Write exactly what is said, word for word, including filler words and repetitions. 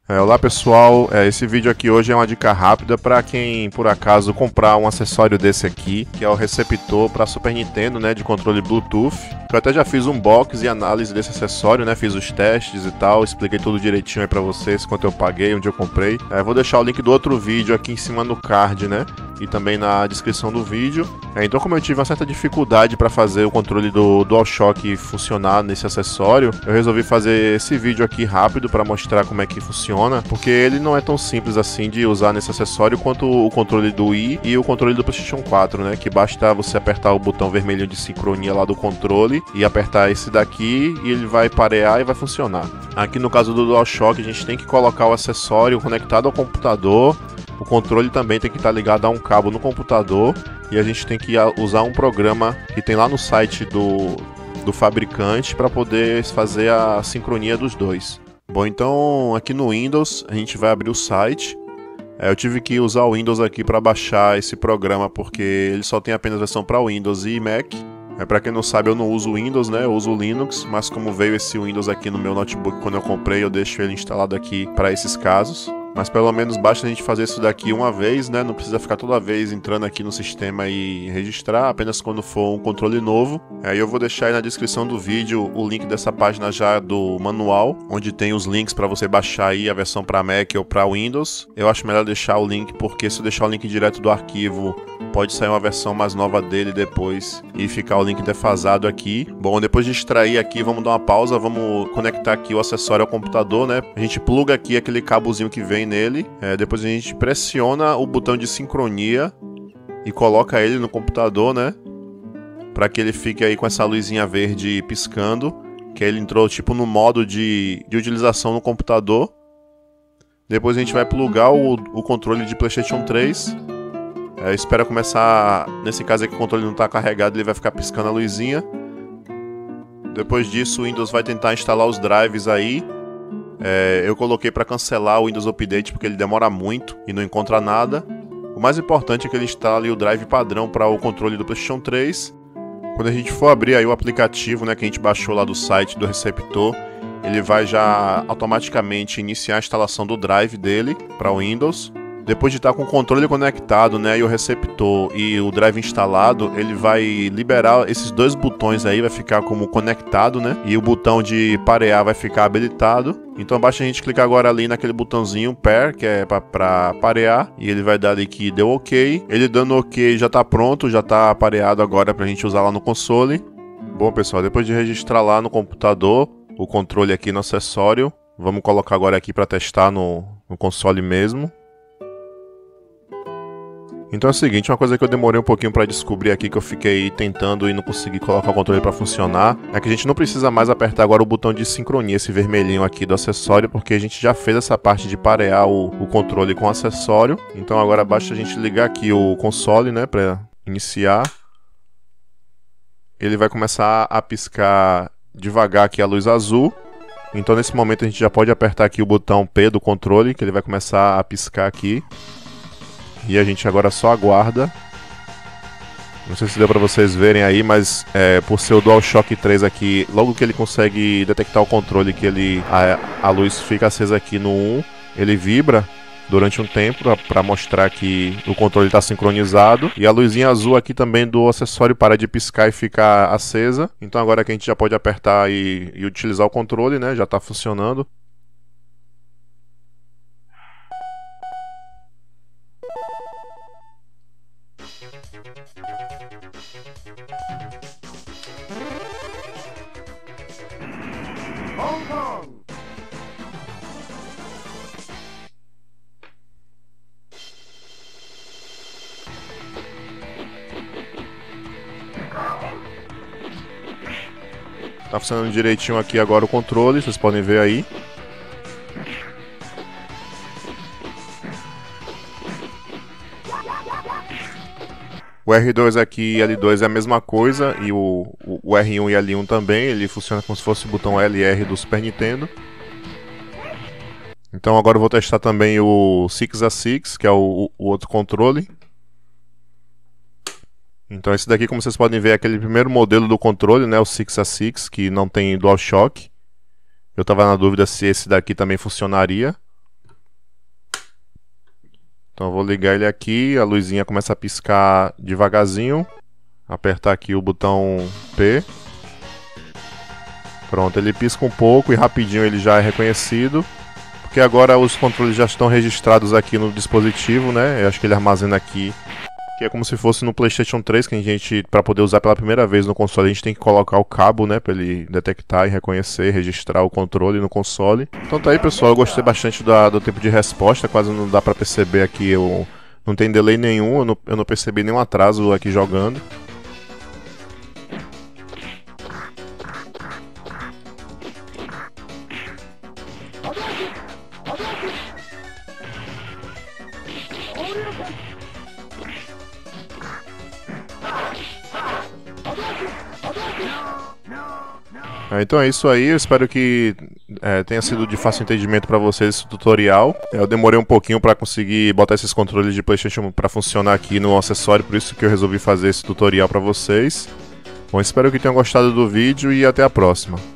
É, olá pessoal, é, esse vídeo aqui hoje é uma dica rápida para quem por acaso comprar um acessório desse aqui, que é o receptor para Super Nintendo, né, de controle Bluetooth. Eu até já fiz um unboxing e análise desse acessório, né, fiz os testes e tal, expliquei tudo direitinho aí para vocês, quanto eu paguei, onde eu comprei. É, vou deixar o link do outro vídeo aqui em cima no card, né, e também na descrição do vídeo. É, então, como eu tive uma certa dificuldade para fazer o controle do DualShock funcionar nesse acessório, eu resolvi fazer esse vídeo aqui rápido para mostrar como é que funciona, porque ele não é tão simples assim de usar nesse acessório quanto o controle do Wii e o controle do PlayStation quatro, né, que basta você apertar o botão vermelho de sincronia lá do controle e apertar esse daqui e ele vai parear e vai funcionar. Aqui no caso do DualShock a gente tem que colocar o acessório conectado ao computador. O controle também tem que estar ligado a um cabo no computador e a gente tem que usar um programa que tem lá no site do, do fabricante para poder fazer a sincronia dos dois. Bom, então aqui no Windows a gente vai abrir o site. É, eu tive que usar o Windows aqui para baixar esse programa porque ele só tem apenas versão para Windows e Mac. É, para quem não sabe, eu não uso o Windows, né? Eu uso o Linux, mas como veio esse Windows aqui no meu notebook quando eu comprei, eu deixo ele instalado aqui para esses casos. Mas pelo menos basta a gente fazer isso daqui uma vez, né? Não precisa ficar toda vez entrando aqui no sistema e registrar, apenas quando for um controle novo. Aí eu vou deixar aí na descrição do vídeo o link dessa página já do manual, onde tem os links para você baixar aí a versão para Mac ou para Windows. Eu acho melhor deixar o link, porque se eu deixar o link direto do arquivo, pode sair uma versão mais nova dele depois e ficar o link defasado aqui. Bom, depois de extrair aqui, vamos dar uma pausa, vamos conectar aqui o acessório ao computador, né? A gente pluga aqui aquele cabozinho que vem nele, é, depois a gente pressiona o botão de sincronia e coloca ele no computador, né? Para que ele fique aí com essa luzinha verde piscando, que ele entrou tipo no modo de, de utilização no computador. Depois a gente vai plugar o, o controle de PlayStation três. É, espera começar, nesse caso aqui o controle não está carregado, ele vai ficar piscando a luzinha. Depois disso o Windows vai tentar instalar os drives aí. É, eu coloquei para cancelar o Windows Update porque ele demora muito e não encontra nada. O mais importante é que ele instale o drive padrão para o controle do PlayStation três. Quando a gente for abrir aí o aplicativo, né, que a gente baixou lá do site do receptor, ele vai já automaticamente iniciar a instalação do drive dele para o Windows. Depois de estar com o controle conectado, né, e o receptor e o drive instalado, ele vai liberar esses dois botões aí, vai ficar como conectado, né, e o botão de parear vai ficar habilitado. Então basta a gente clicar agora ali naquele botãozinho pair, que é para parear, e ele vai dar ali que deu ok. Ele dando ok já está pronto, já está pareado agora para a gente usar lá no console. Bom pessoal, depois de registrar lá no computador o controle aqui no acessório, vamos colocar agora aqui para testar no, no console mesmo. Então é o seguinte, uma coisa que eu demorei um pouquinho para descobrir aqui, que eu fiquei tentando e não consegui colocar o controle para funcionar, é que a gente não precisa mais apertar agora o botão de sincronia, esse vermelhinho aqui do acessório, porque a gente já fez essa parte de parear o, o controle com o acessório. Então agora basta a gente ligar aqui o console, né, para iniciar. Ele vai começar a piscar devagar aqui a luz azul. Então nesse momento a gente já pode apertar aqui o botão P do controle, que ele vai começar a piscar aqui. E a gente agora só aguarda. Não sei se deu pra vocês verem aí, mas é, por ser o DualShock três aqui, logo que ele consegue detectar o controle, que ele a, a luz fica acesa aqui no um, ele vibra durante um tempo para mostrar que o controle está sincronizado. E a luzinha azul aqui também do acessório para de piscar e ficar acesa. Então agora que a gente já pode apertar e, e utilizar o controle, né? Já está funcionando. Hong Kong! Tá funcionando direitinho aqui agora o controle, vocês podem ver aí. O R dois aqui e L dois é a mesma coisa, e o, o, o R um e L um também, ele funciona como se fosse o botão L e R do Super Nintendo. Então agora eu vou testar também o seis a seis, que é o, o outro controle. Então esse daqui, como vocês podem ver, é aquele primeiro modelo do controle, né, o seis a seis, que não tem DualShock. Eu estava na dúvida se esse daqui também funcionaria. Então eu vou ligar ele aqui, a luzinha começa a piscar devagarzinho. Apertar aqui o botão P. Pronto, ele pisca um pouco e rapidinho ele já é reconhecido. Porque agora os controles já estão registrados aqui no dispositivo, né? Eu acho que ele armazena aqui. Que é como se fosse no PlayStation três, que a gente, para poder usar pela primeira vez no console, a gente tem que colocar o cabo, né, para ele detectar e reconhecer, registrar o controle no console. Então tá aí, pessoal, eu gostei bastante da, do tempo de resposta, quase não dá para perceber aqui, eu, não tem delay nenhum, eu não, eu não percebi nenhum atraso aqui jogando. Então é isso aí, eu espero que é, tenha sido de fácil entendimento para vocês esse tutorial. Eu demorei um pouquinho para conseguir botar esses controles de PlayStation para funcionar aqui no acessório, por isso que eu resolvi fazer esse tutorial para vocês. Bom, espero que tenham gostado do vídeo e até a próxima.